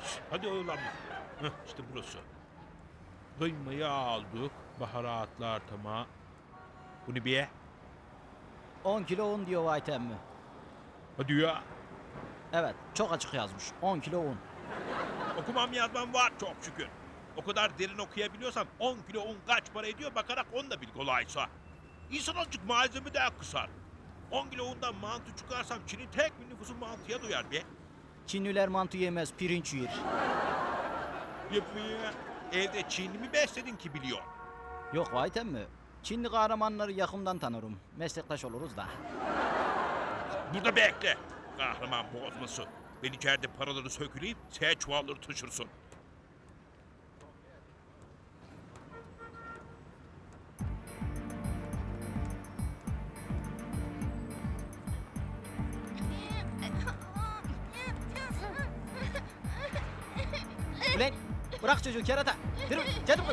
Hadi oyalanma. Heh, işte burası. Kıymayı aldık. Baharatlar tamam. Bu ne be? 10 kilo un diyor Vahit emmi. Hadi ya. Evet, çok açık yazmış. 10 kilo un. Okumam yazmam var çok şükür. O kadar derin okuyabiliyorsan 10 kilo un kaç para ediyor bakarak onu da bil kolaysa. İnsan azıcık malzeme daha kısar. 10 kilo undan mantı çıkarsam Çin'in tek bir nüfusu mantıya doyar be. Çinliler mantı yemez, pirinç yer. Yapmaya evde Çinli mi besledin ki biliyor. Yok Vahit emmi. Çinli kahramanları yakından tanırım. Meslektaş oluruz da. Burada bekle. Kahraman bozması. Ben içeride paraları söküleyim, sen çuvalları taşırsın. Ulan bırak çocuğu kerata. Yürü, canım.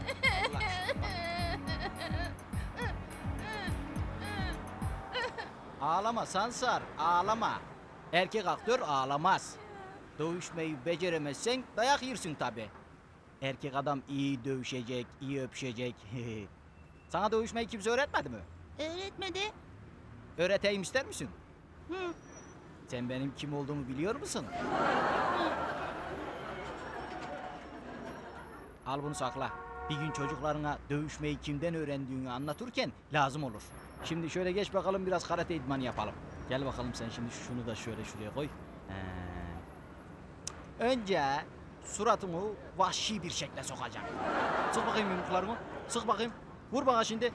Ağlama Sansar, ağlama. Erkek aktör ağlamaz. Dövüşmeyi beceremezsen dayak yersin tabi. Erkek adam iyi dövüşecek, iyi öpüşecek. Sana dövüşmeyi kimse öğretmedi mi? Öğretmedi. Öğreteyim ister misin? Hı. Sen benim kim olduğumu biliyor musun? Al bunu sakla. Bir gün çocuklarına dövüşmeyi kimden öğrendiğini anlatırken lazım olur. Şimdi şöyle geç bakalım biraz karate idmanı yapalım. Gel bakalım sen şimdi şunu da şöyle şuraya koy. Önce suratımı vahşi bir şekle sokacağım. Sık bakayım yumruklarımı. Sık bakayım. Vur bana şimdi.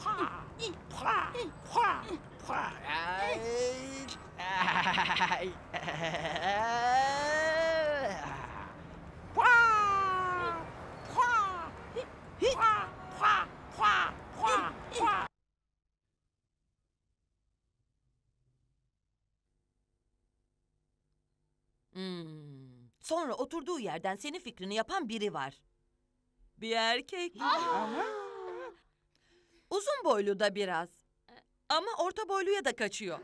Sonra oturduğu yerden senin fikrini yapan biri var. Bir erkek. Uzun boylu da biraz. Ama orta boyluya da kaçıyor.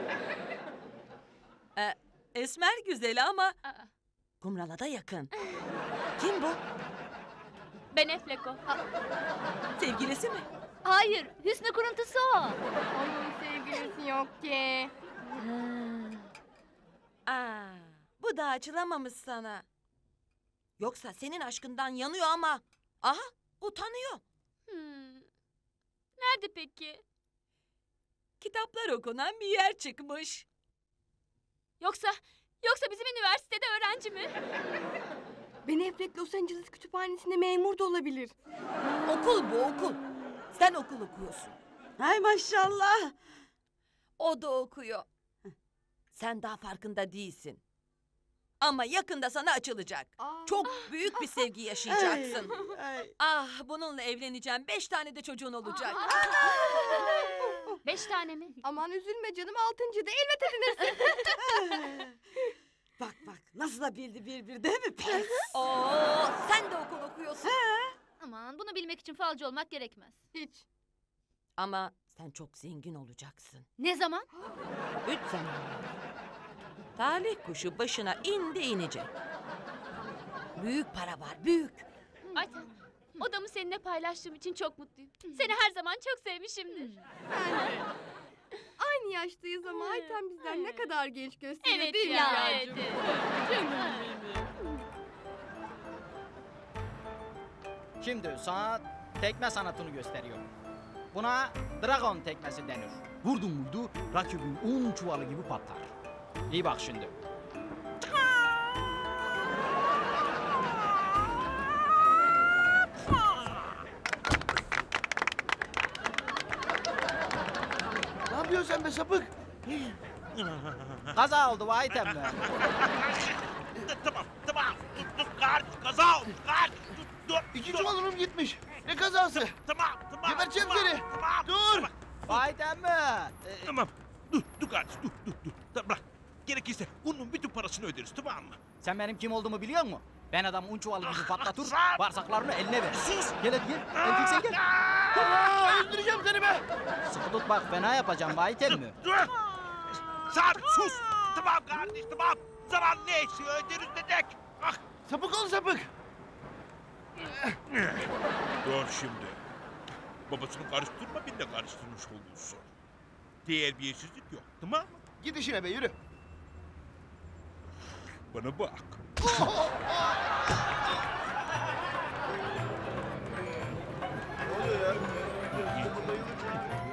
Esmer güzeli ama kumrala da yakın. Kim bu? Ben Efleko. Sevgilisi mi? Hayır, Hüsnü kuruntusu o. Onun sevgilisi yok ki. Bu da açılamamış sana. Yoksa senin aşkından yanıyor ama. Aha, utanıyor. Nerede peki? Kitaplar okunan bir yer çıkmış. Yoksa bizim üniversitede öğrenci mi? Ben Eflek Los Angeles kütüphanesinde memur da olabilir. Okul bu okul. Sen okul okuyorsun. Ay maşallah. O da okuyor. Sen daha farkında değilsin. Ama yakında sana açılacak. Çok büyük bir sevgi yaşayacaksın. Ay. Bununla evleneceğim. 5 tane de çocuğun olacak. 5 tane mi? Aman üzülme canım, 6. da elbet edinirsin. Bak nasıl da bildi bir değil mi? Pes. Sen de okul okuyorsun. Aman bunu bilmek için falcı olmak gerekmez. Hiç. Ama sen çok zengin olacaksın. Ne zaman? 3 sene. Talih kuşu başına indi inecek. Büyük para var, büyük. Ayten, odamı seninle paylaştığım için çok mutluyum. Seni her zaman çok sevmişimdir. Aynı yaştayız ama Ayten bizden ne kadar genç gösteriyor Evet değil mi ya, Rüyacığım? evet. Şimdi sana tekme sanatını gösteriyorum. Buna dragon tekmesi denir. Vurdun muydu rakibin un çuvalı gibi patlar. İyi bak şimdi. Ne yapıyorsun sen be sapık? Kaza oldu Vahit emmi. Tamam. Dur kaza oldu. Dur. 2 çuval unum gitmiş. Ne kazası? Tamam. Geberteceğim seni. Tamam. Dur. Vahit emmi. Tamam. Dur kardeş dur. Tamam bırak. Gerekirse unun bütün parasını öderiz tamam mı? Sen benim kim olduğumu biliyor musun? Ben adam un çuvalı gibi patlatır, Sarp! bağırsaklarını eline ver. Sus! Gel hadi gel. Erkek sen gel. Öldüreceğim seni be. Sıkı tut bak fena yapacağım Vahit emmi. Dur! Sarp sus! Tamam kardeş tamam. Zarar neyse öderiz dedik. Ah! Sapık ol sapık. Dur şimdi. Babasını karıştırma, beni de karıştırmış olursun. Terbiyesizlik yok, değil mi? Git işine be yürü. Bana bak. Ne oluyor ya?